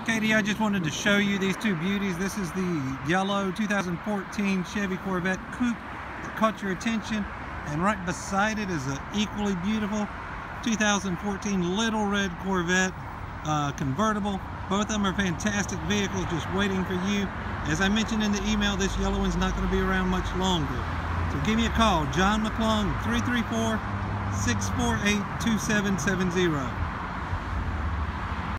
Katie, I just wanted to show you these two beauties. This is the yellow 2014 Chevy Corvette Coupe that caught your attention, and right beside it is an equally beautiful 2014 Little Red Corvette convertible. Both of them are fantastic vehicles just waiting for you. As I mentioned in the email, this yellow one's not going to be around much longer. So give me a call, John McClung, 334-648-2770.